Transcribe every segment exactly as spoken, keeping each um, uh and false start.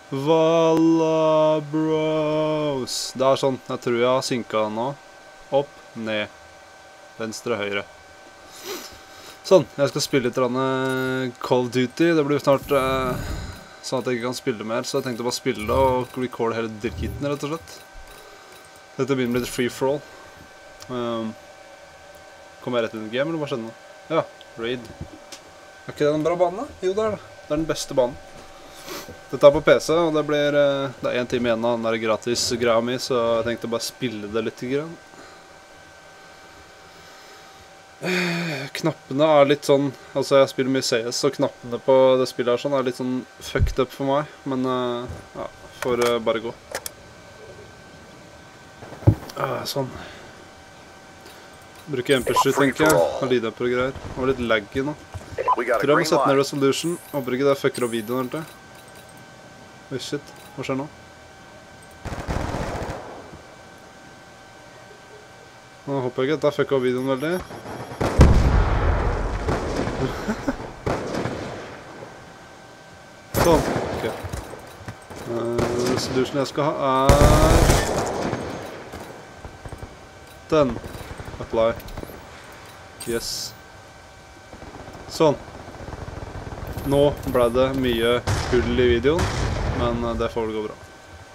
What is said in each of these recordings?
Valla bros. Det er sånn, jeg tror jeg har synket den nå. Opp, ned, venstre, høyre. Sånn, jeg skal spille litt Call of Duty. Det blir snart eh, sånn at jeg ikke kan spille mer, så jeg tenkte bare spille og record hele dritten, rett og slett. Dette begynner litt free for all. Um, Kommer jeg rett inn i game, eller hva skjedde nå? Ja, raid. Er ikke det en bra bane? Jo, det er det. Det er den beste banen. Dette er på P C, og det blir det er en time igjen av den der gratis greia mi, så jeg tenkte bare spille det litt grann. Knappene er litt sånn, altså jeg spiller mye C S, og knappene på det spillet her sånn er litt sånn fucked up for meg, men ja, får bare gå. Sånn. Bruker M P sju, tenker jeg, og lydapper og greier. Det var litt laggy nå. Tror jeg må sette ned resolution. Håper ikke det fucker opp videoen ordentlig. Oi, shit. Hva skjer nå? Nå håper jeg ikke at det fucker opp videoen veldig. Sånn. Ok. Uh, resolution jeg skal ha er... den. Apply. Yes. Sånn. Nå ble det mye hull i videoen, men det får vel gå bra.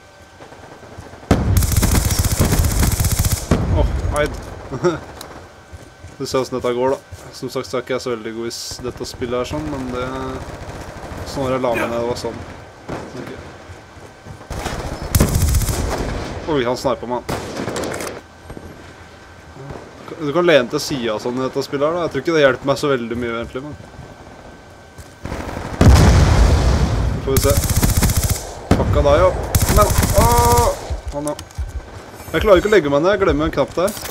Åh, oh, eid. Du ser hvordan dette går da. Som sagt så er ikke jeg så veldig god i dette spillet her sånn, men det... sånn var jeg la meg ned, det var sånn. Okay. Oi, han sniper meg. Du kan lene til siden sånn i dette spillet her da. Jeg tror ikke det hjelper meg så veldig mye egentlig, men... Nå får vi se. Fucka deg, ja. Men, åh! Han, ja. Jeg klarer ikke å legge meg ned, jeg glemmer en knapp der.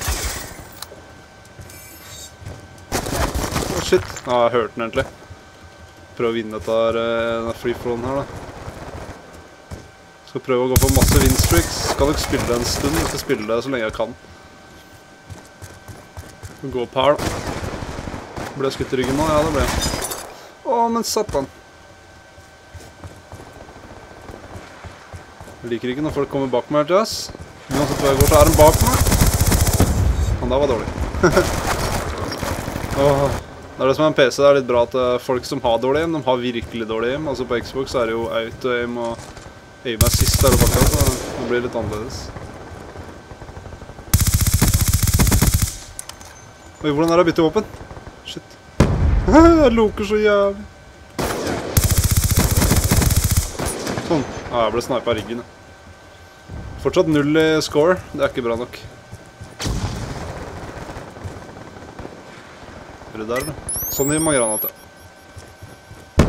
Åh, shit. Ja, jeg hørte den egentlig. Prøve å vinne dette her, denne free-throwen her da. Skal prøve å gå på masse win-streaks. Skal nok spille det en stund, jeg skal spille det så lenge jeg kan. Gå opp her da. Ble jeg skutt i ryggen nå? Ja, det ble jeg. Åh, men satan. Jeg liker ikke når folk kommer bak meg her til oss. Uansett hvor jeg går, så er de bak meg. Han der var dårlig. Åh, det er det som er en P C. Det er litt bra at folk som har dårlig aim, de har virkelig dårlig aim. Altså på Xbox er det jo auto-aim og aim assist der og bak her, så det blir litt annerledes. Oi, hvordan er det å bytte våpen? Shit. Jeg loker så jævlig. Sånn. Ja, jeg ble snipet av ryggen. Fortsatt null i score. Det er ikke bra nok. Er det der, eller? Sånn gir man granat, ja.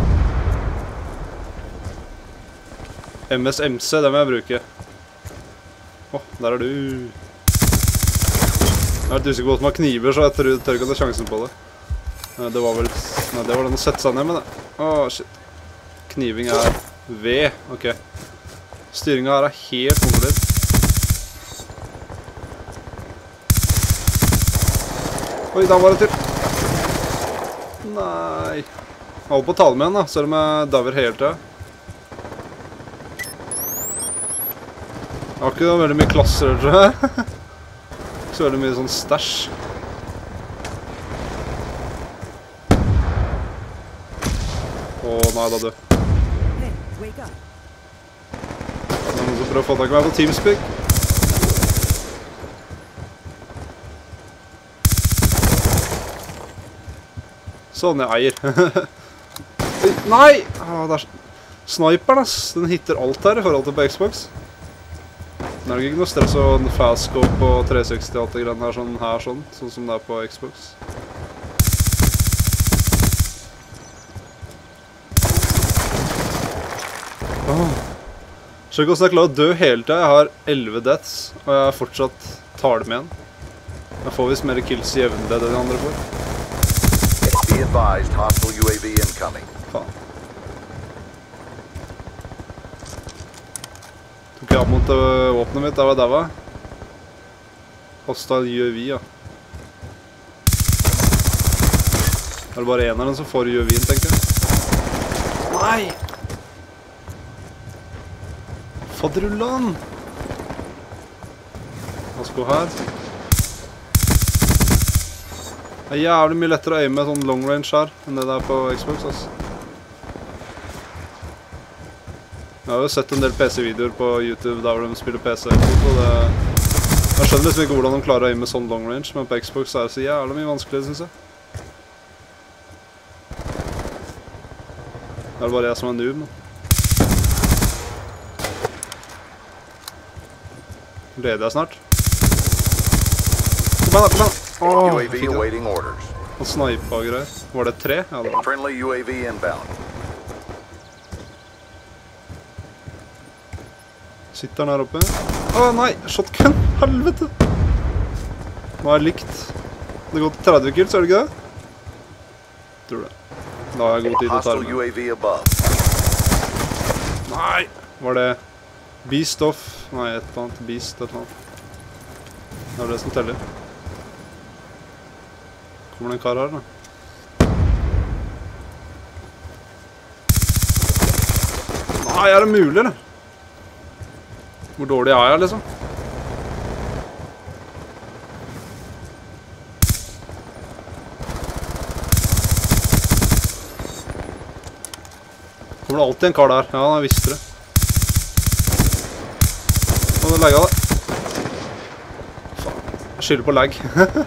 M S M C, det må jeg bruke. Åh, der er du. Jeg er litt usikker på hva som har kniver, så jeg tør, tør ikke å ta sjansen på det. Det var vel... Nei, det var den å sette seg ned med det. Åh, shit. Kniving er V. Ok. Styringen her er helt underlig. Oi, da var det til. Nei. Jeg holder på å tale med den da, selv om jeg daver helt til. Jeg har ikke veldig mye klasser, tror jeg. Så veldig mye sånn stæsj. Åh, nei, da død. Det er noen som prøver å få tak i meg på Teamspeak. Sånn, jeg eier. Nei! Åh, det er sniperen, ass. Den hitter alt her i forhold til på Xbox. Det er ikke noe stress og fast-scope og tre seksti og alt det greiene her sånn, her sånn, sånn som det er på Xbox. Åh. Skjønner ikke hvordan jeg klarer å dø hele tiden. Jeg har elleve deaths, og jeg fortsatt tar dem igjen. Jeg får visst mer kills jevnlig enn de andre får. Faen. Tok jeg av mot våpenet mitt, der var jeg daua. Hostile U A V, ja. Er det bare eneren som får U A V-en, tenker jeg? Nei! Faderullan! La oss gå her. Det er jævlig mye lettere å aime sånn long range her enn det der på Xbox, altså. Jeg har jo sett en del P C-videoer på YouTube der de spiller P C, og det... Jeg skjønner liksom ikke hvordan de klarer å aime sånn long range, men på Xbox er det så jævlig mye vanskeligere, synes jeg. Det er bare jeg som er noob, nå. Leder jeg snart? Kom igjen da, kom igjen da! Åh, jeg fikk det. Og snipa og greier. Var det tre? Ja, det var. Friendly U A V inbound. Sitter den her oppe. Åh nei, shotgun! Helvete! Nå er jeg likt. Det går til tretti kills, er det ikke det? Tror det. Da har jeg god tid til å ta det. Nei! Var det Beast of? Nei, et eller annet. Beast, et eller annet. Det er det som teller. Kommer det en kar her, da? Nei, er det mulig, eller? Hvor dårlig er jeg, liksom? Kommer det alltid en kar der? Ja, jeg visste det. Nå legger jeg det. Faen, jeg skylder på lag.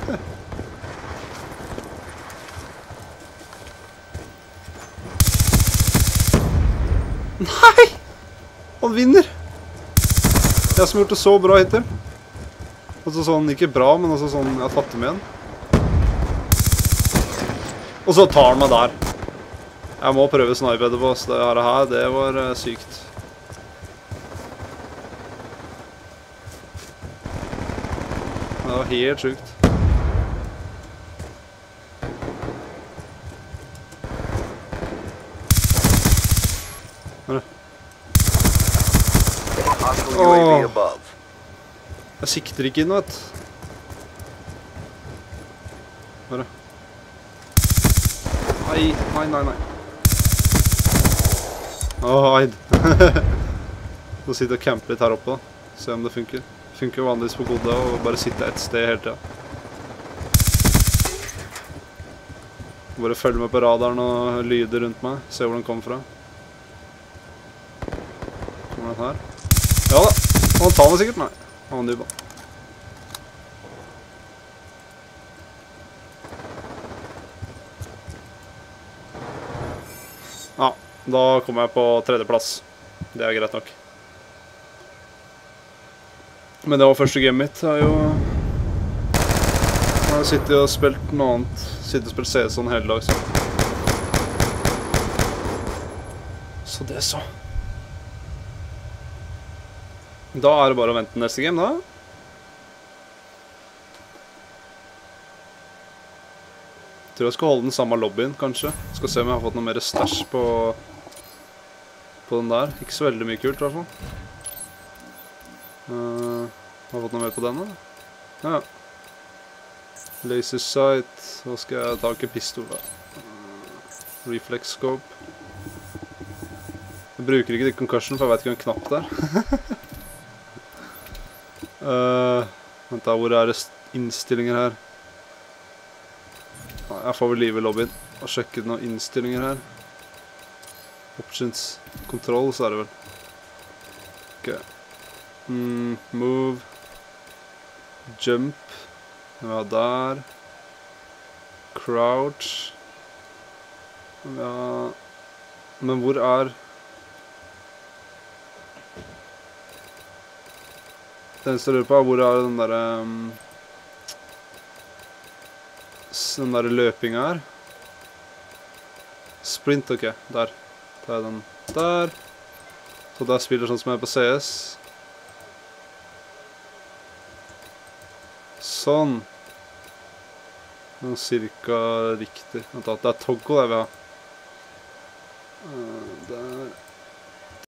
Nei! Han vinner! Jeg som har gjort det så bra hittil. Altså sånn, ikke bra, men også sånn, jeg har tatt det med igjen. Og så tar han meg der. Jeg må prøve snipe etterpå, så det her, det var uh, sykt. Det var helt sykt. Åh. Jeg sikter ikke inn, vet. Bare. Nei, nei, nei, nei. Åh, eid. Nå sitter jeg og camper litt her oppe da. Se om det funker. Det funker vanligvis på kode og bare sitte et sted hele tiden. Bare følge med på radaren og lyder rundt meg. Se hvor den kommer fra. Kommer den her? Ja da, han tar meg sikkert. Nei, han var nybba. Ja, da kommer jeg på tredje plass. Det er greit nok. Men det var første gamet mitt. Jeg har jo... Jeg har sittet og spilt noe annet. Sittet og spilt C S sånn hele dag. Så, så det så. Da er det bare å vente neste game, da. Jeg tror jeg skal holde den samme lobbyen, kanskje. Skal se om jeg har fått noe mer stash på, på den der. Ikke så veldig mye kult, i hvert fall. Uh, har jeg fått noe mer på den, da? Ja. Laser sight. Hva skal jeg ta? Ikke pistol, da. Uh, reflex scope. Jeg bruker ikke det concussion, for jeg vet ikke hva en knapp der. Uh, vent da, hvor er det innstillinger her? Jeg får vel live i lobbyen og sjekke noen innstillinger her. Options, control, så er det vel. Ok. Mm, move. Jump. Ja, der. Crouch. Ja. Men hvor er... Det eneste jeg lurer på er hvor er den der... Um, den der løpingen her. Sprint, ok. Der. Der er den. Der. Så der spiller sånn som jeg er på C S. Sånn. Noe cirka riktig. Vent da, det er toggle jeg vil ha. Uh,